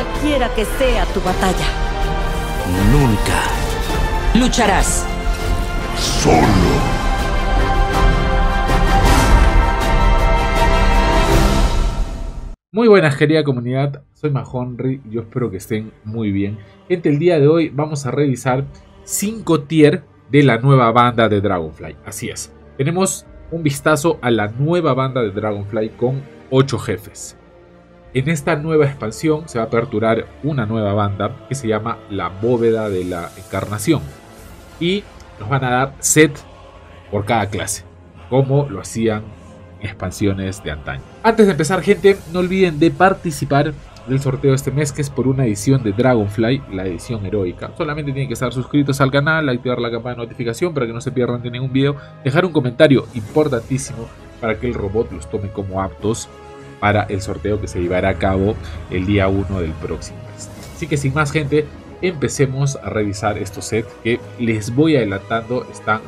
cualquiera que sea tu batalla. Nunca lucharás solo. Muy buenas, querida comunidad, soy Mahonry, yo espero que estén muy bien. Gente, el día de hoy vamos a revisar 5 tier de la nueva banda de Dragonfly. Así es, tenemos un vistazo a la nueva banda de Dragonfly con 8 jefes. En esta nueva expansión se va a aperturar una nueva banda que se llama la Bóveda de la Encarnación. Y nos van a dar set por cada clase, como lo hacían expansiones de antaño. Antes de empezar, gente, no olviden de participar del sorteo de este mes, que es por una edición de Dragonfly, la edición heroica. Solamente tienen que estar suscritos al canal, activar la campana de notificación para que no se pierdan de ningún video, dejar un comentario importantísimo para que el robot los tome como aptos para el sorteo que se llevará a cabo el día 1 del próximo mes. Así que sin más, gente, empecemos a revisar estos sets que les voy adelantando.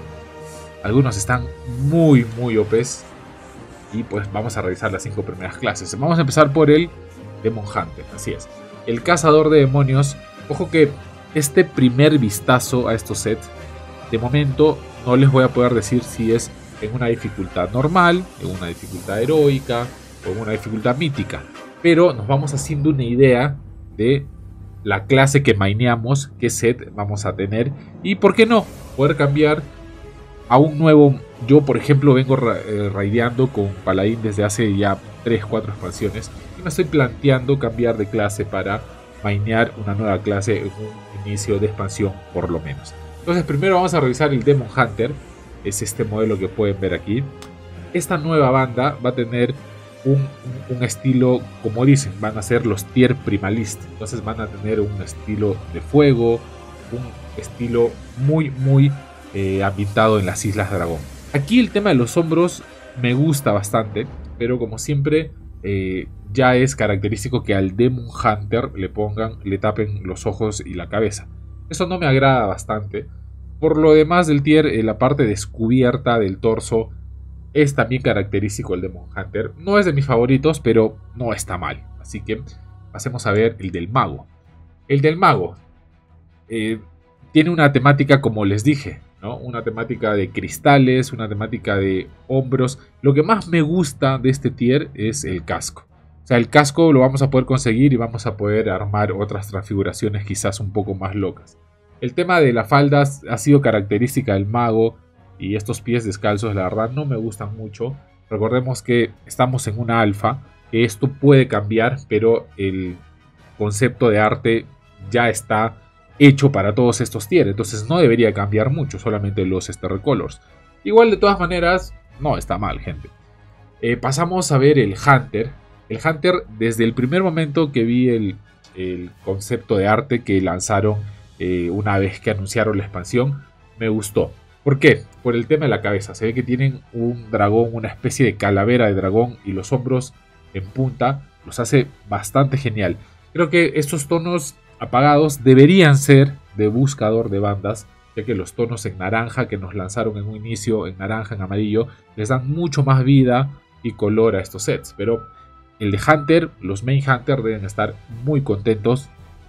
Algunos están muy OPs. Y pues vamos a revisar las 5 primeras clases. Vamos a empezar por el Demon Hunter, así es. El cazador de demonios. Ojo que este primer vistazo a estos sets, de momento no les voy a poder decir si es en una dificultad normal, en una dificultad heroica o en una dificultad mítica. Pero nos vamos haciendo una idea de la clase que maineamos, qué set vamos a tener y por qué no poder cambiar a un nuevo. Yo, por ejemplo, vengo raideando con Paladín desde hace ya 3-4 expansiones y me estoy planteando cambiar de clase para mainear una nueva clase en un inicio de expansión por lo menos. Entonces primero vamos a revisar el Demon Hunter. Es este modelo que pueden ver aquí. Esta nueva banda va a tener un estilo, como dicen, van a ser los tier primalist. Entonces van a tener un estilo de fuego, un estilo muy ambientado en las Islas Dragón. Aquí el tema de los hombros me gusta bastante, pero como siempre ya es característico que al Demon Hunter le tapen los ojos y la cabeza. Eso no me agrada bastante. Por lo demás del tier, la parte descubierta del torso es también característico del Demon Hunter. No es de mis favoritos, pero no está mal. Así que pasemos a ver el del mago. El del mago tiene una temática, como les dije, ¿no? Una temática de cristales, una temática de hombros. Lo que más me gusta de este tier es el casco. O sea, el casco lo vamos a poder conseguir y vamos a poder armar otras transfiguraciones quizás un poco más locas. El tema de las faldas ha sido característica del mago y estos pies descalzos, la verdad, no me gustan mucho. Recordemos que estamos en una alfa, que esto puede cambiar, pero el concepto de arte ya está hecho para todos estos tiers, entonces no debería cambiar mucho, solamente los recolors. Igual, de todas maneras, no está mal, gente. Pasamos a ver el Hunter. El Hunter, desde el primer momento que vi el concepto de arte que lanzaron una vez que anunciaron la expansión, me gustó. ¿Por qué? Por el tema de la cabeza. Se ve que tienen un dragón, una especie de calavera de dragón, y los hombros en punta los hace bastante genial. Creo que estos tonos apagados deberían ser de buscador de bandas, ya que los tonos en naranja que nos lanzaron en un inicio, en naranja, en amarillo, les dan mucho más vida y color a estos sets. Pero el de Hunter, los main Hunter deben estar muy contentos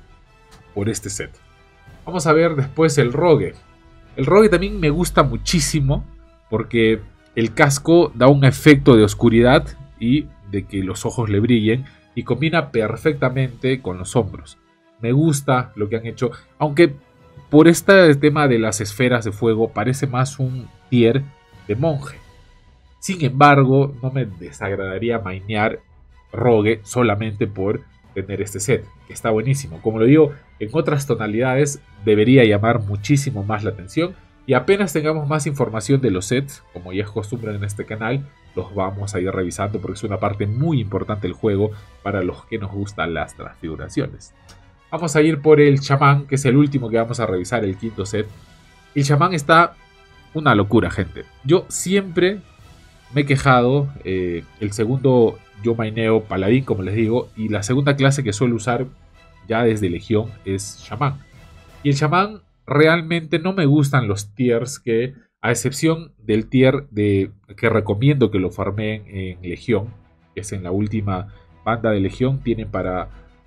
por este set. Vamos a ver después el Rogue. El Rogue también me gusta muchísimo porque el casco da un efecto de oscuridad y de que los ojos le brillen y combina perfectamente con los hombros. Me gusta lo que han hecho, aunque por este tema de las esferas de fuego parece más un tier de monje. Sin embargo, no me desagradaría mainear Rogue solamente por tener este set, que está buenísimo. Como lo digo, en otras tonalidades debería llamar muchísimo más la atención. Y apenas tengamos más información de los sets, como ya es costumbre en este canal, los vamos a ir revisando porque es una parte muy importante del juego para los que nos gustan las transfiguraciones. Vamos a ir por el chamán, que es el último que vamos a revisar, el quinto set. El chamán está una locura, gente. Yo siempre me he quejado. El segundo yo maineo paladín, como les digo, y la segunda clase que suelo usar ya desde legión es chamán. Y el chamán realmente no me gustan los tiers que, a excepción del tier que recomiendo que lo farmeen en legión, que es en la última banda de legión, tienen para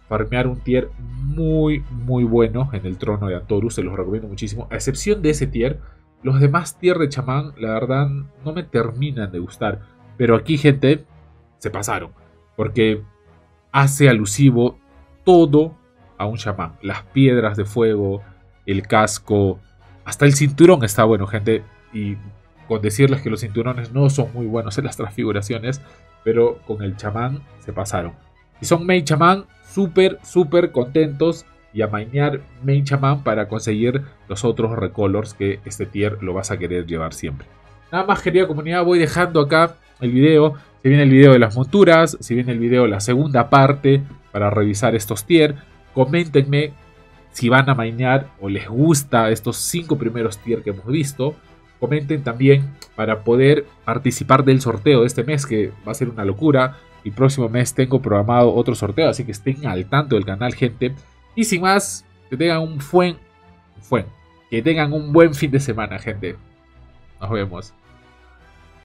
farmear un tier muy bueno en el trono de Antorus. Se los recomiendo muchísimo. A excepción de ese tier, los demás tier de chamán, la verdad, no me terminan de gustar. Pero aquí, gente, se pasaron. Porque hace alusivo todo a un chamán. Las piedras de fuego, el casco, hasta el cinturón está bueno, gente. Y con decirles que los cinturones no son muy buenos en las transfiguraciones, pero con el chamán se pasaron. Si son main chamán, súper contentos, y a mainear main chamán para conseguir los otros recolors, que este tier lo vas a querer llevar siempre. Nada más, querida comunidad, voy dejando acá el video. Se viene el video de las monturas, se viene el video de la segunda parte para revisar estos tier. Coméntenme si van a mainear o les gusta estos 5 primeros tier que hemos visto. Comenten también para poder participar del sorteo de este mes, que va a ser una locura. El próximo mes tengo programado otro sorteo, así que estén al tanto del canal, gente. Y sin más, que tengan que tengan un buen fin de semana, gente. Nos vemos.